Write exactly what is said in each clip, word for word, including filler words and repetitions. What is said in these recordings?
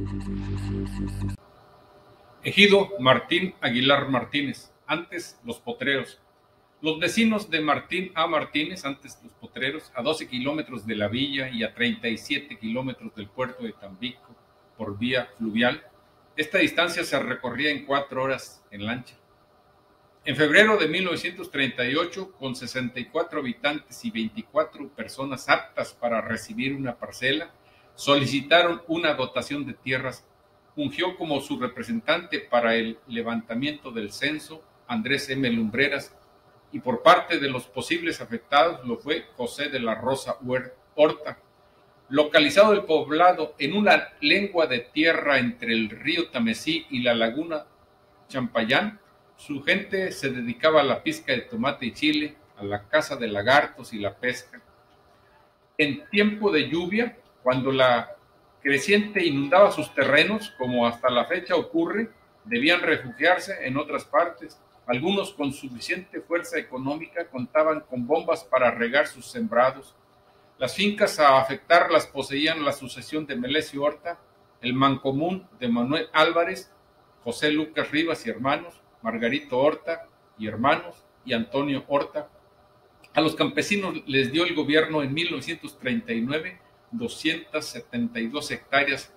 Ejido Martín Aguilar Martínez, antes Los Potreros. Los vecinos de Martín A. Martínez, antes Los Potreros, a doce kilómetros de la villa y a treinta y siete kilómetros del puerto de Tampico por vía fluvial. Esta distancia se recorría en cuatro horas en lancha. En febrero de mil novecientos treinta y ocho, con sesenta y cuatro habitantes y veinticuatro personas aptas para recibir una parcela, solicitaron una dotación de tierras. Fungió como su representante para el levantamiento del censo Andrés M. Lumbreras, y por parte de los posibles afectados lo fue José de la Rosa Horta. Localizado el poblado en una lengua de tierra entre el río Tamesí y la laguna Champayán, su gente se dedicaba a la pizca de tomate y chile, a la caza de lagartos y la pesca. En tiempo de lluvia, cuando la creciente inundaba sus terrenos, como hasta la fecha ocurre, debían refugiarse en otras partes. Algunos con suficiente fuerza económica contaban con bombas para regar sus sembrados. Las fincas a afectar las poseían la sucesión de Melesio Horta, el mancomún de Manuel Álvarez, José Lucas Rivas y hermanos, Margarito Horta y hermanos, y Antonio Horta. A los campesinos les dio el gobierno en mil novecientos treinta y nueve doscientas setenta y dos hectáreas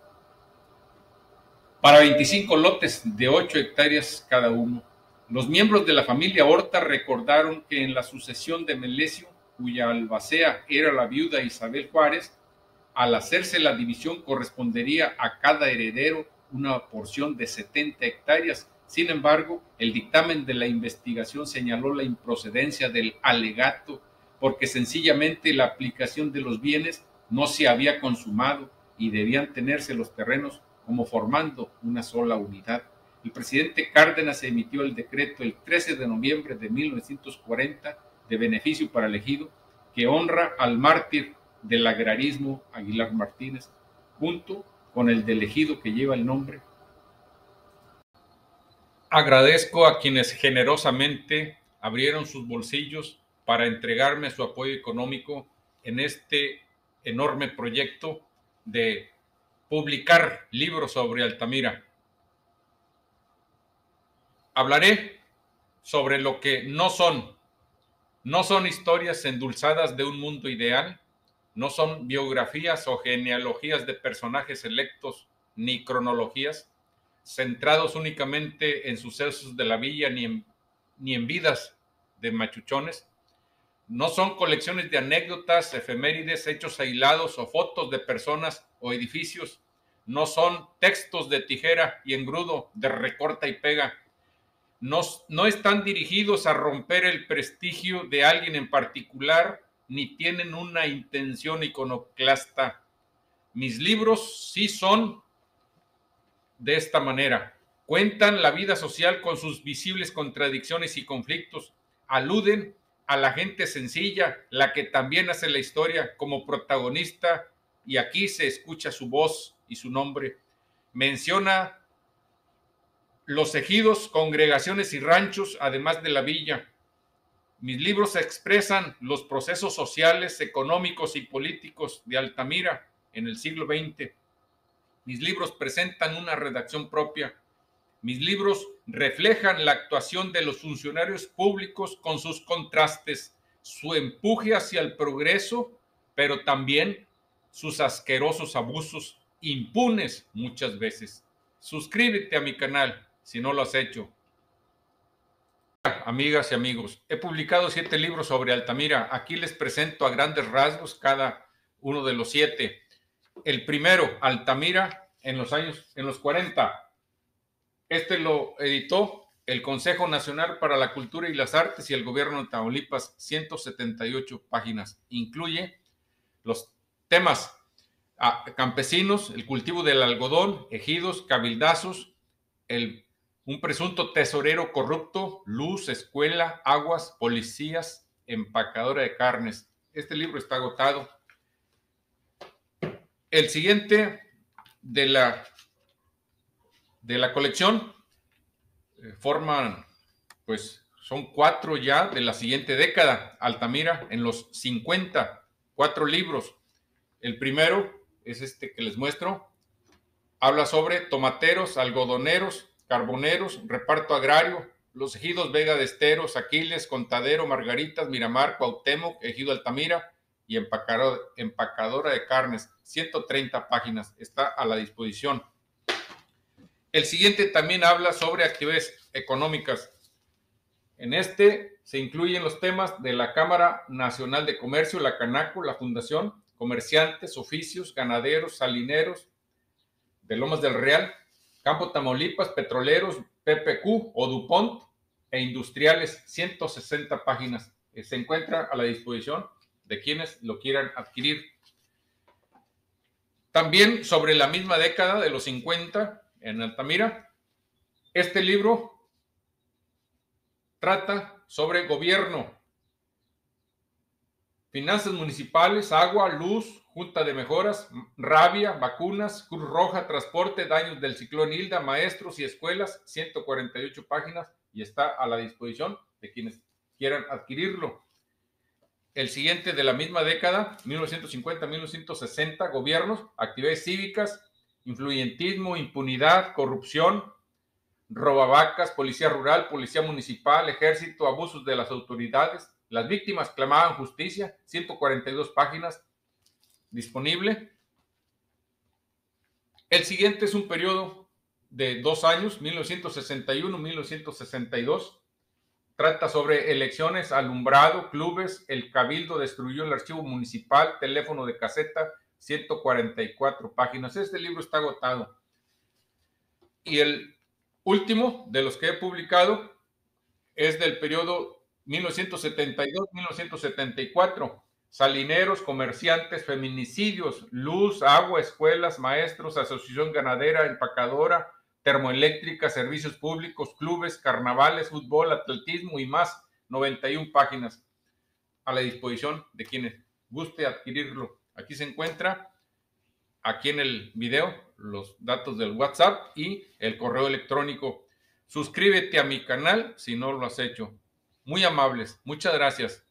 para veinticinco lotes de ocho hectáreas cada uno. Los miembros de la familia Horta recordaron que en la sucesión de Melesio, cuya albacea era la viuda Isabel Juárez, al hacerse la división correspondería a cada heredero una porción de setenta hectáreas. Sin embargo, el dictamen de la investigación señaló la improcedencia del alegato porque sencillamente la aplicación de los bienes no se había consumado y debían tenerse los terrenos como formando una sola unidad. El presidente Cárdenas emitió el decreto el trece de noviembre de mil novecientos cuarenta de beneficio para el ejido, que honra al mártir del agrarismo Aguilar Martínez, junto con el del ejido que lleva el nombre. Agradezco a quienes generosamente abrieron sus bolsillos para entregarme su apoyo económico en este enorme proyecto de publicar libros sobre Altamira. Hablaré sobre lo que no son. No son historias endulzadas de un mundo ideal, no son biografías o genealogías de personajes selectos, ni cronologías centrados únicamente en sucesos de la villa, ni en, ni en vidas de machuchones. No son colecciones de anécdotas, efemérides, hechos aislados o fotos de personas o edificios. No son textos de tijera y engrudo, de recorta y pega. No, no están dirigidos a romper el prestigio de alguien en particular, ni tienen una intención iconoclasta. Mis libros sí son de esta manera. Cuentan la vida social con sus visibles contradicciones y conflictos. Aluden a la gente sencilla, la que también hace la historia como protagonista, y aquí se escucha su voz y su nombre. Menciona los ejidos, congregaciones y ranchos, además de la villa. Mis libros expresan los procesos sociales, económicos y políticos de Altamira en el siglo veinte. Mis libros presentan una redacción propia. Mis libros reflejan la actuación de los funcionarios públicos con sus contrastes, su empuje hacia el progreso, pero también sus asquerosos abusos, impunes muchas veces. Suscríbete a mi canal si no lo has hecho. Amigas y amigos, he publicado siete libros sobre Altamira. Aquí les presento a grandes rasgos cada uno de los siete. El primero, Altamira en los años, en los cuarenta. Este lo editó el Consejo Nacional para la Cultura y las Artes y el Gobierno de Tamaulipas, ciento setenta y ocho páginas. Incluye los temas a campesinos, el cultivo del algodón, ejidos, cabildazos, el, un presunto tesorero corrupto, luz, escuela, aguas, policías, empacadora de carnes. Este libro está agotado. El siguiente de la, de la colección eh, forman, pues son cuatro ya de la siguiente década. Altamira en los cincuenta, cuatro libros. El primero es este que les muestro, Habla sobre tomateros, algodoneros, carboneros, reparto agrario, los ejidos Vega de Esteros, Aquiles, Contadero, Margaritas, Miramar, Cuauhtémoc, ejido Altamira y empacadora de carnes. ciento treinta páginas, está a la disposición. El siguiente también habla sobre actividades económicas. En este se incluyen los temas de la Cámara Nacional de Comercio, la Canaco, la Fundación, comerciantes, oficios, ganaderos, salineros, de Lomas del Real, Campo Tamaulipas, petroleros, P P Q o DuPont e industriales, ciento sesenta páginas. Se encuentra a la disposición de quienes lo quieran adquirir. También sobre la misma década de los cincuenta en Altamira, este libro trata sobre gobierno, finanzas municipales, agua, luz, Junta de Mejoras, rabia, vacunas, Cruz Roja, transporte, daños del ciclón Hilda, maestros y escuelas, ciento cuarenta y ocho páginas y está a la disposición de quienes quieran adquirirlo. El siguiente de la misma década, mil novecientos cincuenta a mil novecientos sesenta, gobiernos, actividades cívicas, influyentismo, impunidad, corrupción, robavacas, policía rural, policía municipal, ejército, abusos de las autoridades, las víctimas clamaban justicia, ciento cuarenta y dos páginas, disponible. El siguiente es un periodo de dos años, mil novecientos sesenta y uno a mil novecientos sesenta y dos. Trata sobre elecciones, alumbrado, clubes, el cabildo destruyó el archivo municipal, teléfono de caseta, ciento cuarenta y cuatro páginas. Este libro está agotado. Y el último de los que he publicado es del periodo mil novecientos setenta y dos a mil novecientos setenta y cuatro. Salineros, comerciantes, feminicidios, luz, agua, escuelas, maestros, asociación ganadera, empacadora, termoeléctrica, servicios públicos, clubes, carnavales, fútbol, atletismo y más, noventa y una páginas a la disposición de quienes guste adquirirlo. Aquí se encuentra, aquí en el video, los datos del WhatsApp y el correo electrónico. Suscríbete a mi canal si no lo has hecho. Muy amables, muchas gracias.